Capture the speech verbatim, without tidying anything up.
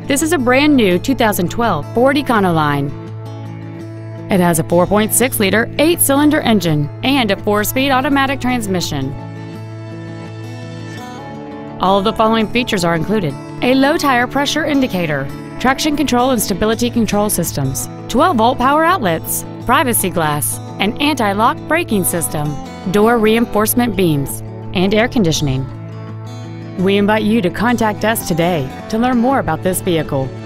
This is a brand new two thousand twelve Ford ECONOLINE. It has a four point six liter eight-cylinder engine and a four-speed automatic transmission. All of the following features are included: a low tire pressure indicator, traction control and stability control systems, twelve volt power outlets, privacy glass, an anti-lock braking system, door reinforcement beams, and air conditioning. We invite you to contact us today to learn more about this vehicle.